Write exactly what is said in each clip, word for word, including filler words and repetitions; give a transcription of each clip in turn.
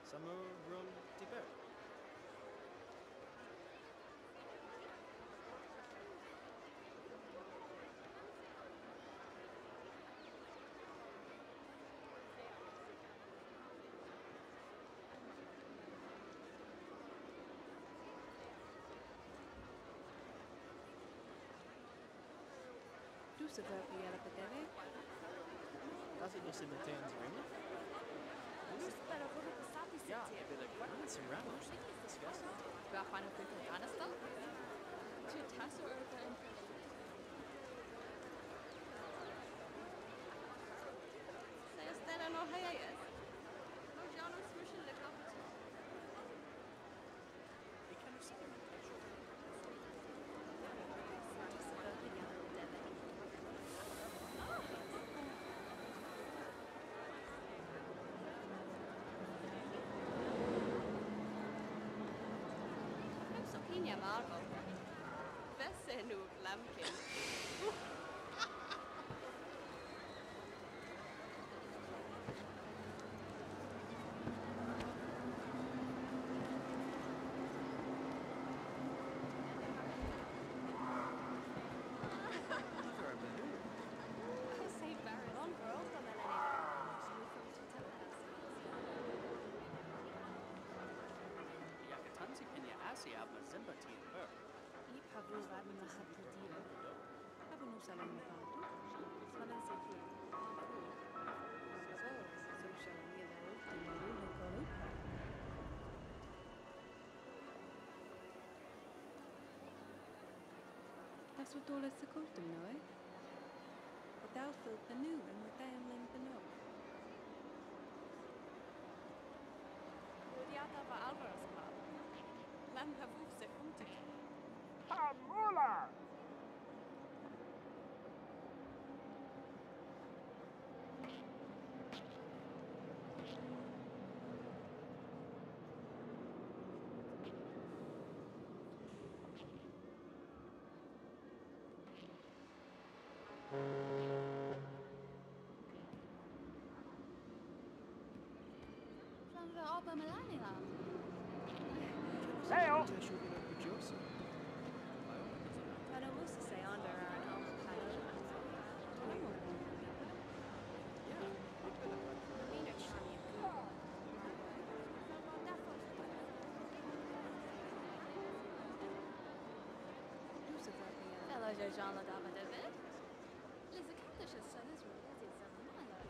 Summer Whrill Tibet. Du så gør vi alle på det, ikke? Das ist just in the tens, really? Para vurdu kısa bir Yeah, seti. they're like, what? It's around. Disgusting. Var fan of Afghanistan? Til tasso över. Säger ställa nog hejer. Och jag nog smushar det kapet. They kind of seem casual. Du så gør vi alle på det, ikke? Pinja Margot. Vesse nu Lamkin. Saint Barry on girl from Yakatansi Pinya Asi Abma Zimbati and her. I pavlovad na hatadiyo. Habe nu salam mabadu. Sana seki. So, so shani da ultimo ne kolu. Das var dåligt sekultum nu, eh? Och därför på nu än med den lämpen upp. Rodiata var Alvaros par. Lam har vuxit sig huntig. Hamula! Fram var Abba Melania. Leo! I should be like Joseph. Men de måste säga under en avkallad. Yeah, they could have. Mina chani. Du så gør vi alle. Eller jag Jean la dava David. Lisa Candish is son is really did some mala.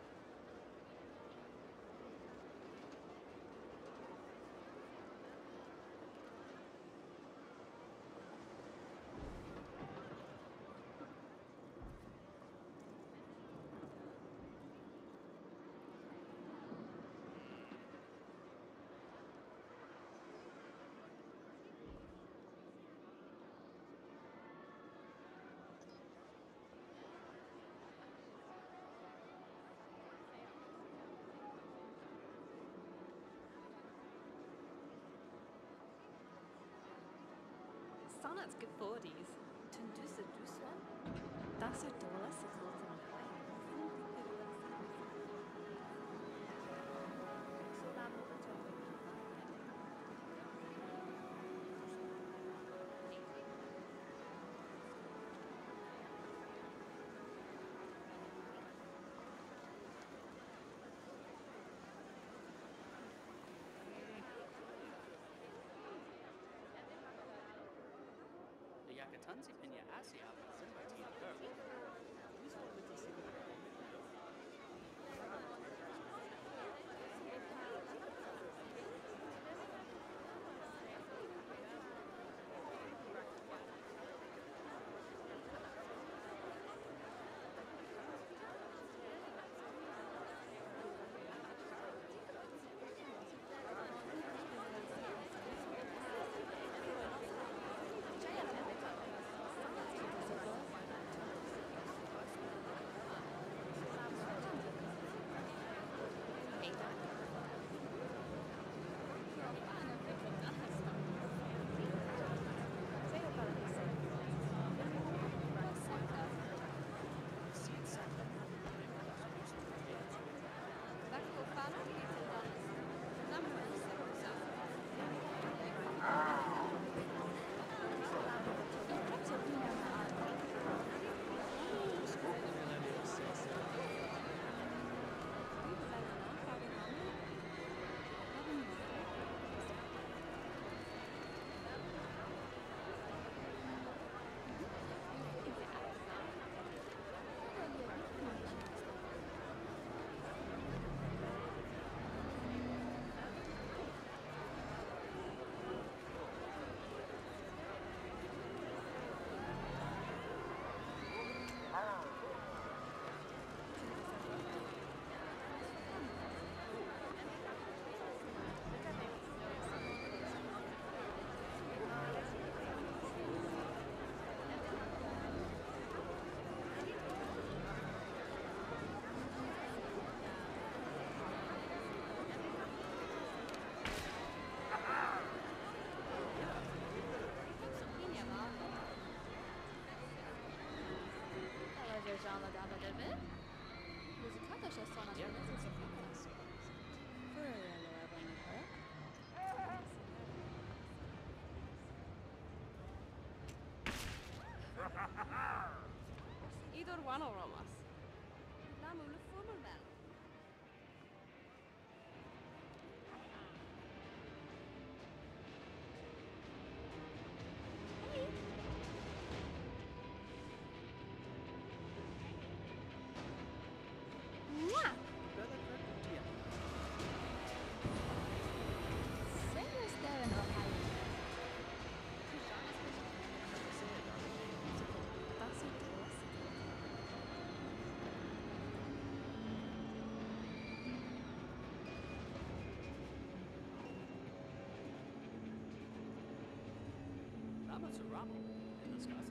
Sonnet's good forties. Tunduse dusva. Das är dåligt sekultum. Så lämnar vi till. The Yakatansi Pinya Asi Abma Zimbati and her. These are little secret. Så Ramo Suramo, in the Scotts